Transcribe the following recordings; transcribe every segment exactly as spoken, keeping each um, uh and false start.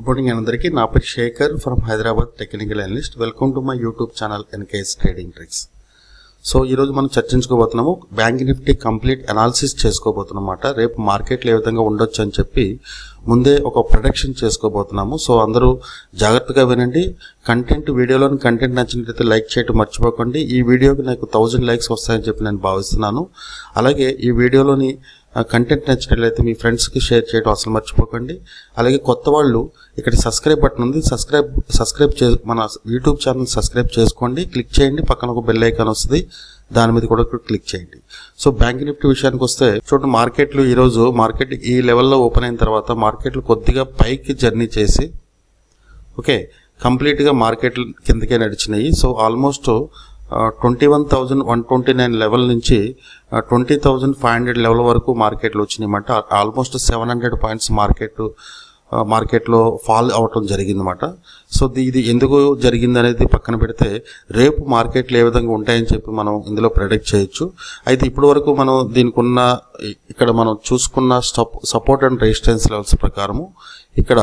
Good morning అందరికీ. నా పేరు Shekhar from Hyderabad, technical analyst. Welcome to my YouTube channel NKS trading tricks. So ఈరోజు మనం చర్చించుకోబోతున్నాము, బ్యాంక్ నిఫ్టీ కంప్లీట్ అనాలిసిస్ చేసుకోబోతున్నమాట. రేపు మార్కెట్లు ఏ విధంగా ఉండొచ్చు అని చెప్పి ముందే ఒక ప్రొడక్షన్ చేసుకోబోతున్నాము. సో అందరూ జాగ్రత్తగా వినండి. కంటెంట్ వీడియోలోని కంటెంట్ నచ్చినట్లయితే లైక్ చేయడం మర్చిపోకండి. ఈ వీడియోకి నాకు థౌజండ్ లైక్స్ వస్తాయని చెప్పి నేను భావిస్తున్నాను. అలాగే ఈ వీడియోలోని కంటెంట్ నచ్చినట్లయితే మీ ఫ్రెండ్స్కి షేర్ చేయడం అసలు మర్చిపోకండి. అలాగే కొత్త వాళ్ళు ఇక్కడ సబ్స్క్రైబ్ బటన్ ఉంది, సబ్స్క్రైబ్ సబ్స్క్రైబ్ చే మన యూట్యూబ్ ఛానల్ సబ్స్క్రైబ్ చేసుకోండి, క్లిక్ చేయండి. పక్కన ఒక బెల్ ఐకాన్ వస్తుంది, దాని మీద కూడా క్లిక్ చేయండి. సో బ్యాంక్ నిఫ్టీ విషయానికి వస్తే చూడండి, మార్కెట్లు ఈరోజు మార్కెట్ ఈ లెవెల్లో ఓపెన్ అయిన తర్వాత మార్కెట్లు కొద్దిగా పైకి జర్నీ చేసి ఓకే కంప్లీట్గా మార్కెట్లు కిందకే నడిచినాయి. So almost twenty one thousand one twenty nine level నుంచి twenty thousand five hundred level వరకు మార్కెట్లు వచ్చినాయన్నమాట. Almost seven hundred points market మార్కెట్లో ఫాల్ అవటం జరిగిందన్నమాట. సో ఇది ఎందుకు జరిగింది అనేది పక్కన పెడితే రేపు మార్కెట్లు ఏ విధంగా ఉంటాయని చెప్పి మనం ఇందులో ప్రెడిక్ట్ చేయొచ్చు. అయితే ఇప్పటి వరకు మనం దీనికి ఉన్న ఇక్కడ మనం చూసుకున్న సపోర్ట్ అండ్ రెసిస్టెన్స్ లెవెల్స్ ప్రకారము ఇక్కడ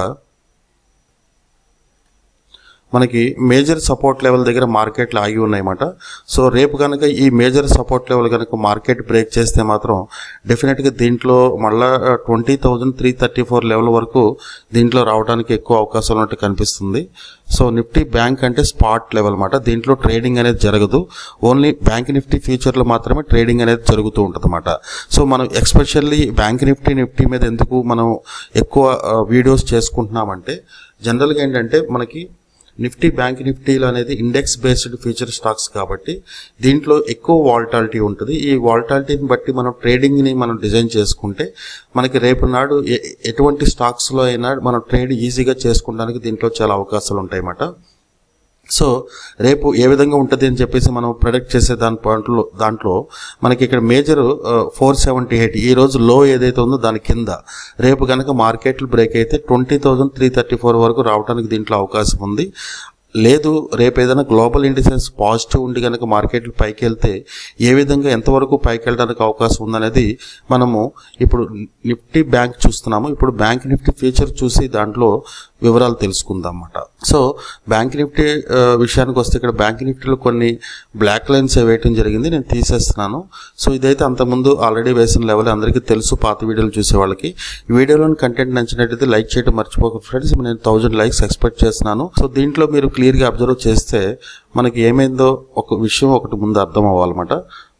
మనకి మేజర్ సపోర్ట్ లెవెల్ దగ్గర మార్కెట్లు ఆగి ఉన్నాయన్నమాట. సో రేపు కనుక ఈ మేజర్ సపోర్ట్ లెవెల్ కనుక మార్కెట్ బ్రేక్ చేస్తే మాత్రం డెఫినెట్గా దీంట్లో మళ్ళీ twenty thousand three thirty four level వరకు దీంట్లో రావడానికి ఎక్కువ అవకాశాలు ఉన్నట్టు కనిపిస్తుంది. సో నిఫ్టీ బ్యాంక్ అంటే స్పాట్ లెవెల్ అన్నమాట. దీంట్లో ట్రేడింగ్ అనేది జరగదు, ఓన్లీ బ్యాంక్ నిఫ్టీ ఫ్యూచర్లో మాత్రమే ట్రేడింగ్ అనేది జరుగుతూ ఉంటుంది అన్నమాట. సో మనం ఎక్స్పెషల్లీ బ్యాంక్ నిఫ్టీ నిఫ్టీ మీద ఎందుకు మనం ఎక్కువ వీడియోస్ చేసుకుంటున్నామంటే జనరల్గా ఏంటంటే మనకి నిఫ్టీ బ్యాంక్ నిఫ్టీలు అనేది ఇండెక్స్ బేస్డ్ ఫ్యూచర్ స్టాక్స్ కాబట్టి దీంట్లో ఎక్కువ వాల్టాలిటీ ఉంటుంది. ఈ వాల్టాలిటీని బట్టి మనం ట్రేడింగ్ని మనం డిజైన్ చేసుకుంటే మనకి రేపు నాడు ఎటువంటి స్టాక్స్లో అయినా మనం ట్రేడ్ ఈజీగా చేసుకోవడానికి దీంట్లో చాలా అవకాశాలు ఉంటాయి అన్నమాట. సో రేపు ఏ విధంగా ఉంటుంది అని చెప్పేసి మనం ప్రొడక్ట్ చేసే దాని పాయింట్లో దాంట్లో మనకి ఇక్కడ మేజర్ ఫోర్ సెవెంటీ ఎయిట్ ఈ రోజు లో ఏదైతే ఉందో దాని కింద రేపు కనుక మార్కెట్లు బ్రేక్ అయితే twenty thousand three thirty four వరకు రావడానికి దీంట్లో అవకాశం ఉంది. లేదు రేపు ఏదైనా గ్లోబల్ ఇండిసెస్ పాజిటివ్ ఉండి కనుక మార్కెట్లు పైకి వెళ్తే ఏ విధంగా ఎంతవరకు పైకి వెళ్ళడానికి అవకాశం ఉందనేది మనము ఇప్పుడు నిఫ్టీ బ్యాంక్ చూస్తున్నాము. ఇప్పుడు బ్యాంక్ నిఫ్టీ ఫ్యూచర్ చూసి దాంట్లో వివరాలు తెలుసుకుందాం అన్నమాట. సో బ్యాంక్ నిఫ్టీ విషయానికి వస్తే ఇక్కడ బ్యాంక్ నిఫ్టీలో కొన్ని బ్లాక్ లైన్స్ వేయటం జరిగింది, నేను తీసేస్తున్నాను. సో ఇదైతే అంతకుముందు ఆల్రెడీ వేసిన లెవెల్ అందరికీ తెలుసు, పాత వీడియోలు చూసే వాళ్ళకి. ఈ వీడియోలోని కంటెంట్ నచ్చినట్టయితే లైక్ చేయడం మర్చిపోక ఫ్రెండ్స్. నేను థౌజండ్ లైక్స్ ఎక్స్పెక్ట్ చేస్తున్నాను. సో దీంట్లో మీరు క్లియర్గా అబ్జర్వ్ చేస్తే మనకి ఏమైందో ఒక విషయం ఒకటి ముందు అర్థం అవ్వాలన్నమాట.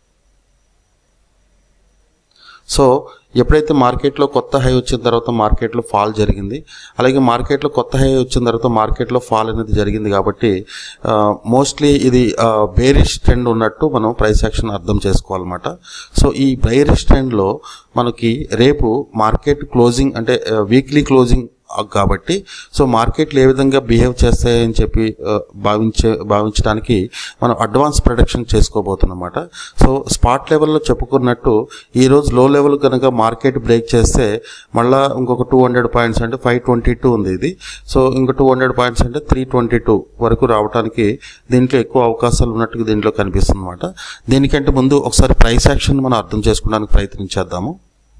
సో ఎప్పుడైతే మార్కెట్లో కొత్త హై వచ్చిన తర్వాత మార్కెట్లో ఫాల్ జరిగింది, అలాగే మార్కెట్లో కొత్త హై వచ్చిన తర్వాత మార్కెట్లో ఫాల్ అనేది జరిగింది కాబట్టి మోస్ట్లీ ఇది బేరిష్ ట్రెండ్ ఉన్నట్టు మనం ప్రైస్ యాక్షన్ అర్థం చేసుకోవాలన్నమాట. సో ఈ బేరిష్ ట్రెండ్లో మనకి రేపు మార్కెట్ క్లోజింగ్ అంటే వీక్లీ క్లోజింగ్ కాబట్టి సో మార్కెట్లు ఏ విధంగా బిహేవ్ చేస్తాయని చెప్పి భావించే భావించడానికి మనం అడ్వాన్స్ ప్రొడక్షన్ చేసుకోబోతున్నమాట. సో స్పాట్ లెవెల్లో చెప్పుకున్నట్టు ఈరోజు లో లెవెల్ కనుక మార్కెట్ బ్రేక్ చేస్తే మళ్ళీ ఇంకొక టూ హండ్రెడ్ పాయింట్స్ అంటే ఫైవ్ ట్వంటీ టూ ఉంది ఇది. సో ఇంకో టూ హండ్రెడ్ పాయింట్స్ అంటే త్రీ ట్వంటీ టూ వరకు రావడానికి దీంట్లో ఎక్కువ అవకాశాలు ఉన్నట్టుగా దీంట్లో కనిపిస్తుంది అనమాట. దీనికంటే ముందు ఒకసారి ప్రైస్ యాక్షన్ మనం అర్థం చేసుకోవడానికి ప్రయత్నించేద్దాము.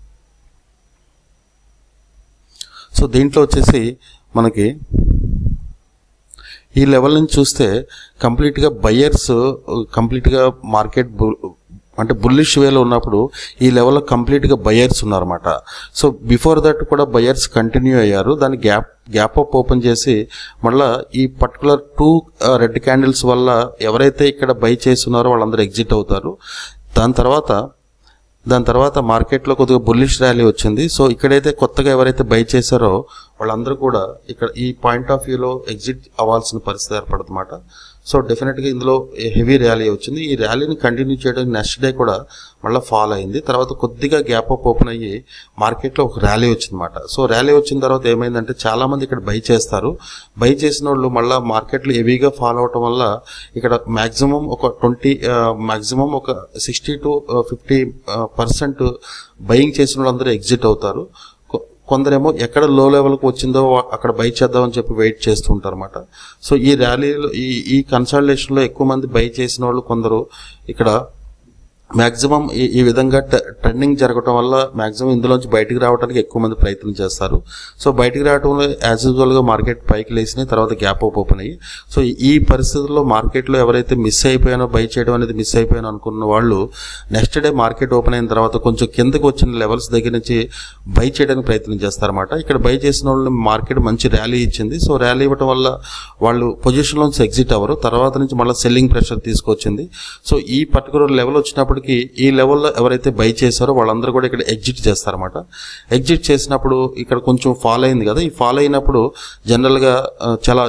సో దీంట్లో వచ్చేసి మనకి ఈ లెవెల్ నుంచి చూస్తే కంప్లీట్గా బయ్యర్స్ కంప్లీట్గా మార్కెట్ అంటే బుల్లిష్ వేలో ఉన్నప్పుడు ఈ లెవెల్లో కంప్లీట్గా బయ్యర్స్ ఉన్నారన్నమాట. సో బిఫోర్ దట్ కూడా బయ్యర్స్ కంటిన్యూ అయ్యారు, దాని గ్యాప్ గ్యాప్ అప్ ఓపెన్ చేసి మళ్ళీ ఈ పర్టికులర్ టూ రెడ్ క్యాండిల్స్ వల్ల ఎవరైతే ఇక్కడ బై చేస్తున్నారో వాళ్ళందరూ ఎగ్జిట్ అవుతారు. దాని తర్వాత దాని తర్వాత మార్కెట్లో కొద్దిగా బుల్లిష్ ర్యాలీ వచ్చింది. సో ఇక్కడైతే కొత్తగా ఎవరైతే బై చేశారో వాళ్ళందరూ కూడా ఇక్కడ ఈ పాయింట్ ఆఫ్ వ్యూలో ఎగ్జిట్ అవ్వాల్సిన పరిస్థితి ఏర్పడుతుందన్నమాట. సో డెఫినెట్గా ఇందులో హెవీ ర్యాలీ వచ్చింది. ఈ ర్యాలీని కంటిన్యూ చేయడానికి నెక్స్ట్ డే కూడా మళ్ళీ ఫాల్ అయింది. తర్వాత కొద్దిగా గ్యాప్ అప్ ఓపెన్ అయ్యి మార్కెట్లో ఒక ర్యాలీ వచ్చిందన్నమాట. సో ర్యాలీ వచ్చిన తర్వాత ఏమైందంటే చాలామంది ఇక్కడ బై చేస్తారు. బై చేసిన వాళ్ళు మళ్ళీ మార్కెట్లో హెవీగా ఫాల్ అవటం వల్ల ఇక్కడ మ్యాక్సిమం ఒక ట్వంటీ మ్యాక్సిమం ఒక sixty to fifty percent buying చేసిన వాళ్ళందరూ ఎగ్జిట్ అవుతారు. కొందరేమో ఎక్కడ లో లెవెల్కి వచ్చిందో అక్కడ బై చేద్దామని చెప్పి వెయిట్ చేస్తూ ఉంటారు అనమాట. సో ఈ ర్యాలీలో ఈ ఈ కన్సల్టేషన్లో ఎక్కువ మంది బై చేసిన వాళ్ళు కొందరు ఇక్కడ మ్యాక్సిమం ఈ ఈ విధంగా ట్రెండింగ్ జరగటం వల్ల మ్యాక్సిమం ఇందులోంచి బయటికి రావడానికి ఎక్కువ మంది ప్రయత్నం చేస్తారు. సో బయటికి రావడంలో యాజ్ యూజువల్గా మార్కెట్ పైకి లేసినాయి, తర్వాత గ్యాప్ అప్ ఓపెన్ అయ్యి, సో ఈ పరిస్థితుల్లో మార్కెట్లో ఎవరైతే మిస్ అయిపోయానో బై చేయడం అనేది మిస్ అయిపోయానో అనుకున్న వాళ్ళు నెక్స్ట్ డే మార్కెట్ ఓపెన్ అయిన తర్వాత కొంచెం కిందకు వచ్చిన లెవెల్స్ దగ్గర నుంచి బై చేయడానికి ప్రయత్నం చేస్తారన్నమాట. ఇక్కడ బై చేసిన వాళ్ళు మార్కెట్ మంచి ర్యాలీ ఇచ్చింది. సో ర్యాలీ ఇవ్వడం వల్ల వాళ్ళు పొజిషన్లోంచి ఎగ్జిట్ అవ్వరు, తర్వాత నుంచి మళ్ళీ సెల్లింగ్ ప్రెషర్ తీసుకొచ్చింది. సో ఈ పర్టికులర్ లెవెల్ వచ్చినప్పుడు ఈ లెవెల్లో ఎవరైతే బై చేశారో వాళ్ళందరూ కూడా ఇక్కడ ఎగ్జిట్ చేస్తారన్నమాట. ఎగ్జిట్ చేసినప్పుడు ఇక్కడ కొంచెం ఫాల్ అయింది కదా, ఈ ఫాల్ అయినప్పుడు జనరల్గా చాలా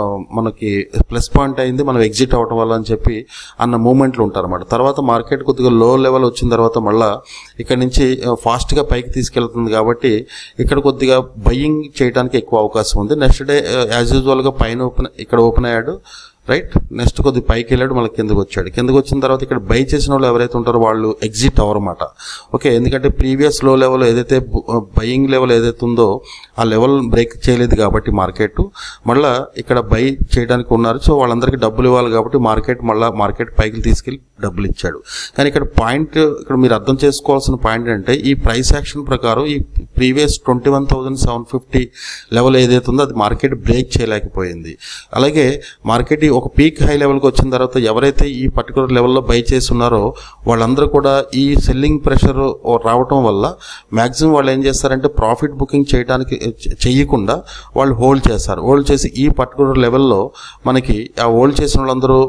మనకి ప్లస్ పాయింట్ అయింది మనం ఎగ్జిట్ అవ్వటం వల్ల అని చెప్పి అన్న మూమెంట్లు ఉంటారన్నమాట. తర్వాత మార్కెట్ కొద్దిగా లో లెవెల్ వచ్చిన తర్వాత మళ్ళీ ఇక్కడ నుంచి ఫాస్ట్గా పైకి తీసుకెళ్తుంది కాబట్టి ఇక్కడ కొద్దిగా బయ్యింగ్ చేయడానికి ఎక్కువ అవకాశం ఉంది. నెక్స్ట్ డే యాజ్ యూజువల్గా పైన ఓపెన్ ఇక్కడ ఓపెన్ అయ్యాడు, రైట్. నెక్స్ట్ కొద్ది పైకి వెళ్ళాడు, మళ్ళీ కిందకు వచ్చాడు. కిందకు వచ్చిన తర్వాత ఇక్కడ బై చేసిన వాళ్ళు ఎవరైతే ఉంటారో వాళ్ళు ఎగ్జిట్ అవ్వరన్నమాట. ఓకే, ఎందుకంటే ప్రీవియస్ లో లెవెల్ ఏదైతే బయింగ్ లెవెల్ ఏదైతే ఉందో ఆ లెవెల్ బ్రేక్ చేయలేదు కాబట్టి మార్కెట్ మళ్ళీ ఇక్కడ బై చేయడానికి ఉన్నారు. సో వాళ్ళందరికీ డబ్బులు ఇవ్వాలి కాబట్టి మార్కెట్ మళ్ళీ మార్కెట్ పైకి తీసుకెళ్ళి డబ్బులు ఇచ్చాడు. కానీ ఇక్కడ పాయింట్ ఇక్కడ మీరు అర్థం చేసుకోవాల్సిన పాయింట్ అంటే ఈ ప్రైస్ యాక్షన్ ప్రకారం ఈ previous twenty one thousand seven fifty level ఏదైతే ఉందో అది మార్కెట్ బ్రేక్ చేయలేకపోయింది. అలాగే మార్కెట్ ఒక పీక్ హై లెవెల్కి వచ్చిన తర్వాత ఎవరైతే ఈ పర్టికులర్ లెవెల్లో బై చేసి ఉన్నారో వాళ్ళందరూ కూడా ఈ సెల్లింగ్ ప్రెషర్ రావటం వల్ల మ్యాక్సిమం వాళ్ళు ఏం చేస్తారంటే ప్రాఫిట్ బుకింగ్ చేయడానికి చెయ్యకుండా వాళ్ళు హోల్డ్ చేస్తారు. హోల్డ్ చేసి ఈ పర్టికులర్ లెవెల్లో మనకి ఆ హోల్డ్ చేసిన వాళ్ళందరూ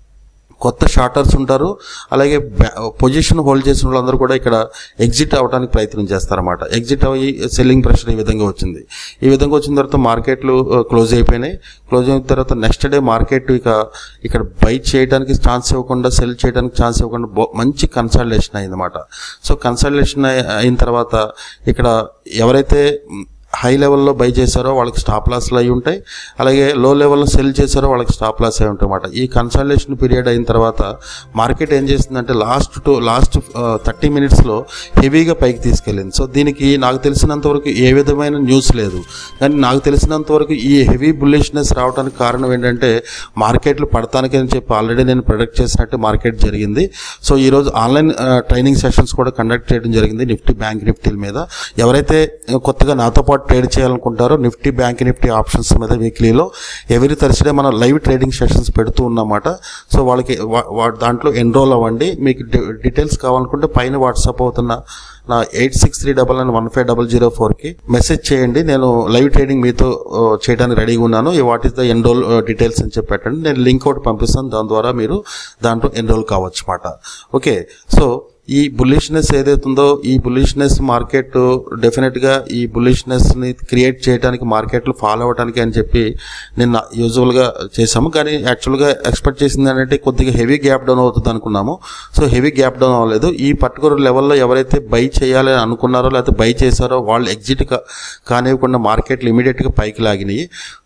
కొత్త షార్టర్స్ ఉంటారు, అలాగే పొజిషన్ హోల్డ్ చేసిన వాళ్ళందరూ కూడా ఇక్కడ ఎగ్జిట్ అవ్వడానికి ప్రయత్నం చేస్తారన్నమాట. ఎగ్జిట్ అయ్యి సెల్లింగ్ ప్రెషర్ ఈ విధంగా వచ్చింది. ఈ విధంగా వచ్చిన తర్వాత మార్కెట్లు క్లోజ్ అయిపోయినాయి. క్లోజ్ అయిన తర్వాత నెక్స్ట్ డే మార్కెట్ ఇక ఇక్కడ బై చేయడానికి ఛాన్స్ ఇవ్వకుండా సెల్ చేయడానికి ఛాన్స్ ఇవ్వకుండా మంచి కన్సల్టేషన్ అయిందన్నమాట. సో కన్సల్టేషన్ అయిన తర్వాత ఇక్కడ ఎవరైతే హై లెవెల్లో బై చేశారో వాళ్ళకి స్టాప్ లాస్లు అయి ఉంటాయి, అలాగే లో లెవెల్లో సెల్ చేశారో వాళ్ళకి స్టాప్ లాస్ అయి ఉంటాయి అన్నమాట. ఈ కన్సల్టేషన్ పీరియడ్ అయిన తర్వాత మార్కెట్ ఏం చేసిందంటే లాస్ట్ టు లాస్ట్ థర్టీ మినిట్స్లో హెవీగా పైకి తీసుకెళ్ళింది. సో దీనికి నాకు తెలిసినంత వరకు ఏ విధమైన న్యూస్ లేదు, కానీ నాకు తెలిసినంత వరకు ఈ హెవీ బుల్లిష్నెస్ రావడానికి కారణం ఏంటంటే మార్కెట్లు పడతానికి అని చెప్పి ఆల్రెడీ నేను ప్రొడక్ట్ చేసినట్టు మార్కెట్ జరిగింది. సో ఈరోజు ఆన్లైన్ ట్రైనింగ్ సెషన్స్ కూడా కండక్ట్ చేయడం జరిగింది నిఫ్టీ బ్యాంక్ నిఫ్టీల మీద. ఎవరైతే కొత్తగా నాతో పాటు ట్రేడ్ చేయాలనుకుంటారో నిఫ్టీ బ్యాంక్ నిఫ్టీ ఆప్షన్స్ మీద వీక్లీలో ఎవ్రీ థర్స్డే మనం లైవ్ ట్రేడింగ్ సెషన్స్ పెడుతూ ఉన్నమాట. సో వాళ్ళకి దాంట్లో ఎన్రోల్ అవ్వండి. మీకు డీటెయిల్స్ కావాలనుకుంటే పైన వాట్సాప్ అవుతున్న నా eight six three double nine one five double zero ఫోర్కి మెసేజ్ చేయండి. నేను లైవ్ ట్రేడింగ్ మీతో చేయడానికి రెడీగా ఉన్నాను. What is the enroll details అని చెప్పి పెట్టండి, నేను లింక్ ఒకటి పంపిస్తాను, దాని ద్వారా మీరు దాంట్లో ఎన్రోల్ కావచ్చు అన్నమాట. ఓకే, సో ఈ బుల్లిష్నెస్ ఏదైతుందో ఈ బుల్లిష్నెస్ మార్కెట్ డెఫినెట్గా ఈ బుల్లిష్నెస్ని క్రియేట్ చేయడానికి మార్కెట్లు ఫాలో అవ్వడానికి అని చెప్పి నిన్న యూజువల్గా చేసాము. కానీ యాక్చువల్గా ఎక్స్పెక్ట్ చేసింది ఏంటంటే కొద్దిగా హెవీ గ్యాప్ డౌన్ అవుతుంది అనుకున్నాము. సో హెవీ గ్యాప్ డౌన్ అవ్వలేదు. ఈ పర్టికులర్ లెవెల్లో ఎవరైతే బై చేయాలని అనుకున్నారో లేకపోతే బై చేశారో వాళ్ళు ఎగ్జిట్ కానివ్వకుండా మార్కెట్లు ఇమీడియట్గా పైకి లాగినాయి.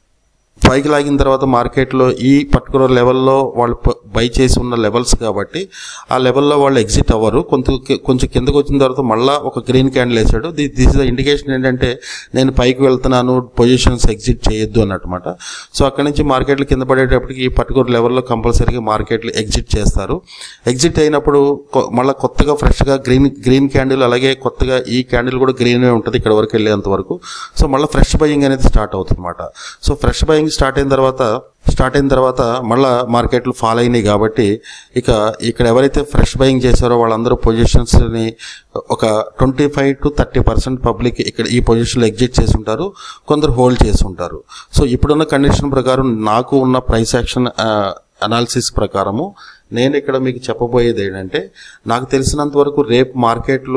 పైకి లాగిన తర్వాత మార్కెట్లో ఈ పర్టికులర్ లెవెల్లో వాళ్ళు బై చేసి ఉన్న లెవెల్స్ కాబట్టి ఆ లెవెల్లో వాళ్ళు ఎగ్జిట్ అవ్వరు. కొంత కొంచెం కిందకు వచ్చిన తర్వాత మళ్ళీ ఒక గ్రీన్ క్యాండిల్ వేసాడు. The this is the indication ఏంటంటే నేను పైకి వెళ్తున్నాను, పొజిషన్స్ ఎగ్జిట్ చేయొద్దు అన్నమాట. సో అక్కడి నుంచి మార్కెట్లు కింద పడేటప్పటికి ఈ పర్టికులర్ లెవెల్లో కంపల్సరీగా మార్కెట్లు ఎగ్జిట్ చేస్తారు. ఎగ్జిట్ అయినప్పుడు మళ్ళీ కొత్తగా ఫ్రెష్గా గ్రీన్ గ్రీన్ క్యాండిల్, అలాగే కొత్తగా ఈ క్యాండిల్ కూడా గ్రీనే ఉంటుంది ఇక్కడ వరకు వెళ్ళేంత వరకు. సో మళ్ళీ ఫ్రెష్ బయింగ్ అనేది స్టార్ట్ అవుతుంది అన్నమాట. సో ఫ్రెష్ బయింగ్ స్టార్ట్ అయిన తర్వాత స్టార్ట్ అయిన తర్వాత మళ్ళీ మార్కెట్లు ఫాల్ అయినాయి కాబట్టి ఇక ఇక్కడ ఎవరైతే ఫ్రెష్ బయింగ్ చేశారో వాళ్ళందరూ పొజిషన్స్ని ఒక twenty five to thirty percent public ఇక్కడ ఈ పొజిషన్లో ఎగ్జిట్ చేసి ఉంటారు, కొందరు హోల్డ్ చేసి ఉంటారు. సో ఇప్పుడున్న కండిషన్ ప్రకారం నాకు ఉన్న ప్రైస్ యాక్షన్ అనాలిసిస్ ప్రకారము నేను ఇక్కడ మీకు చెప్పబోయేది ఏంటంటే నాకు తెలిసినంత వరకు రేపు మార్కెట్లు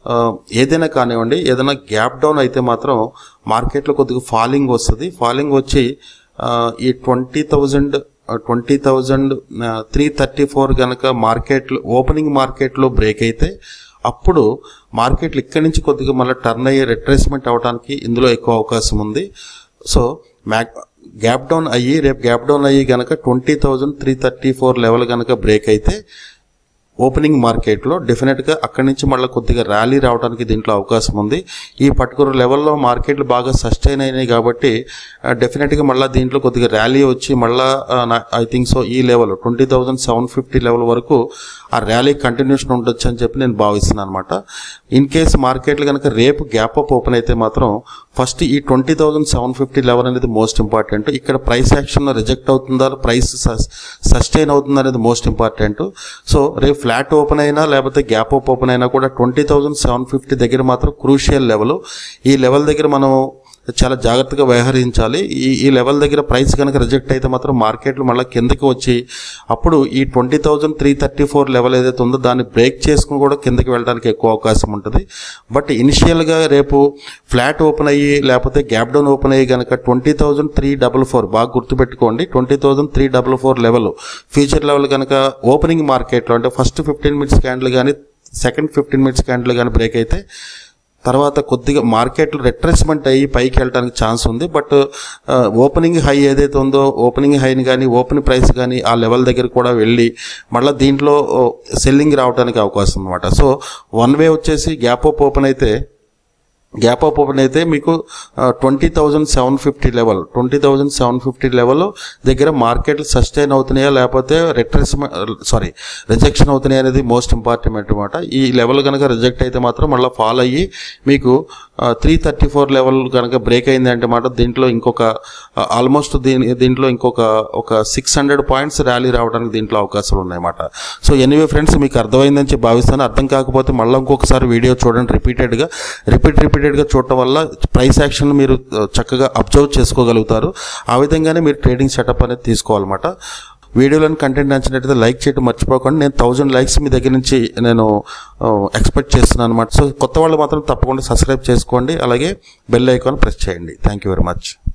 ఏదైనా కానివ్వండి ఏదైనా గ్యాప్ డౌన్ అయితే మాత్రం మార్కెట్లో కొద్దిగా ఫాలింగ్ వస్తుంది. ఫాలింగ్ వచ్చి ఈ twenty thousand twenty thousand three thirty four కనుక మార్కెట్లు ఓపెనింగ్ మార్కెట్లో బ్రేక్ అయితే అప్పుడు మార్కెట్లు ఇక్కడి నుంచి కొద్దిగా మళ్ళీ టర్న్ అయ్యి రిట్రేస్మెంట్ అవడానికి ఇందులో ఎక్కువ అవకాశం ఉంది. సో మ్యాక్ గ్యాప్ డౌన్ అయ్యి రేపు గ్యాప్ డౌన్ అయ్యి కనుక twenty thousand three thirty four level కనుక బ్రేక్ అయితే ఓపెనింగ్ మార్కెట్లో డెఫినెట్గా అక్కడి నుంచి మళ్ళీ కొద్దిగా ర్యాలీ రావడానికి దీంట్లో అవకాశం ఉంది. ఈ పర్టికులర్ లెవెల్లో మార్కెట్లు బాగా సస్టైన్ అయినాయి కాబట్టి డెఫినెట్గా మళ్ళీ దీంట్లో కొద్దిగా ర్యాలీ వచ్చి మళ్ళీ ఐ థింక్ సో ఈ level twenty thousand seven fifty level వరకు ఆ ర్యాలీ కంటిన్యూషన్ ఉండొచ్చు అని చెప్పి నేను భావిస్తున్నాను అనమాట. ఇన్ కేస్ మార్కెట్లు కనుక రేపు గ్యాప్ అప్ ఓపెన్ అయితే మాత్రం ఫస్ట్ ఈ twenty thousand seven fifty level అనేది మోస్ట్ ఇంపార్టెంట్. ఇక్కడ ప్రైస్ యాక్షన్ రిజెక్ట్ అవుతుందా, ప్రైస్ సస్టైన్ అవుతుందా అనేది మోస్ట్ ఇంపార్టెంట్. సో రేపు ఫ్లాట్ ఓపెన్ అయినా లేకపోతే గ్యాప్ అప్ ఓపెన్ అయినా కూడా ట్వంటీ థౌజండ్ సెవెన్ ఫిఫ్టీ దగ్గర మాత్రం క్రూషియల్ లెవెల్. ఈ లెవెల్ దగ్గర మనం చాలా జాగ్రత్తగా వ్యవహరించాలి. ఈ ఈ లెవెల్ దగ్గర ప్రైస్ కనుక రిజెక్ట్ అయితే మాత్రం మార్కెట్లు మళ్ళీ కిందకి వచ్చి అప్పుడు ఈ twenty thousand three thirty four level ఏదైతే ఉందో దాన్ని బ్రేక్ చేసుకుని కూడా కిందకి వెళ్ళడానికి ఎక్కువ అవకాశం ఉంటుంది. బట్ ఇనిషియల్గా రేపు ఫ్లాట్ ఓపెన్ అయ్యి లేకపోతే గ్యాప్ డౌన్ ఓపెన్ అయ్యి కనుక twenty thousand three double four బాగా గుర్తుపెట్టుకోండి. Twenty thousand three double four level future level కనుక ఓపెనింగ్ మార్కెట్లో అంటే ఫస్ట్ ఫిఫ్టీన్ మినిట్స్ క్యాండిల్ కానీ సెకండ్ ఫిఫ్టీన్ మినిట్స్ క్యాండిల్ కానీ బ్రేక్ అయితే తర్వాత కొద్దిగా మార్కెట్లు రిట్రేస్మెంట్ అయ్యి పైకి వెళ్ళడానికి ఛాన్స్ ఉంది. బట్ ఓపెనింగ్ హై ఏదైతే ఉందో ఓపెనింగ్ హైని కానీ ఓపెన్ ప్రైస్ కానీ ఆ లెవెల్ దగ్గర కూడా వెళ్ళి మళ్ళీ దీంట్లో సెల్లింగ్ రావడానికి అవకాశం అనమాట. సో వన్ వే వచ్చేసి గ్యాప్ అప్ ఓపెన్ అయితే గ్యాప్ అప్ ఓపెన్ అయితే మీకు twenty thousand seven fifty level twenty thousand seven fifty level దగ్గర మార్కెట్లు సస్టైన్ అవుతున్నాయా లేకపోతే రిట్రేస్మెంట్ సారీ రిజెక్షన్ అవుతున్నాయా అనేది మోస్ట్ ఇంపార్టెంట్ అనమాట. ఈ లెవెల్ కనుక రిజెక్ట్ అయితే మాత్రం మళ్ళీ ఫాల్ అయ్యి మీకు త్రీ థర్టీ ఫోర్ లెవెల్ కనుక బ్రేక్ అయింది అంటే మాట దీంట్లో ఇంకొక ఆల్మోస్ట్ దీని దీంట్లో ఇంకొక ఒక సిక్స్ హండ్రెడ్ పాయింట్స్ ర్యాలీ రావడానికి దీంట్లో అవకాశాలు ఉన్నాయన్నమాట. సో ఎనీవే ఫ్రెండ్స్ మీకు అర్థమైందని చెప్పి భావిస్తాను. అర్థం కాకపోతే మళ్ళీ ఇంకొకసారి వీడియో చూడండి రిపీటెడ్గా రిపీట్ రిపీటెడ్గా చూడటం వల్ల ప్రైస్ యాక్షన్ మీరు చక్కగా అబ్జర్వ్ చేసుకోగలుగుతారు. ఆ విధంగానే మీరు ట్రేడింగ్ సెటప్ అనేది తీసుకోవాలన్నమాట. వీడియోలోని కంటెంట్ నచ్చినట్లయితే లైక్ చేయడం మర్చిపోకండి. నేను థౌజండ్ లైక్స్ మీ దగ్గర నుంచి నేను ఎక్స్పెక్ట్ చేస్తున్నాను అనమాట. సో కొత్త వాళ్ళు మాత్రం తప్పకుండా సబ్స్క్రైబ్ చేసుకోండి, అలాగే బెల్ ఐకాన్ ప్రెస్ చేయండి. Thank you very much.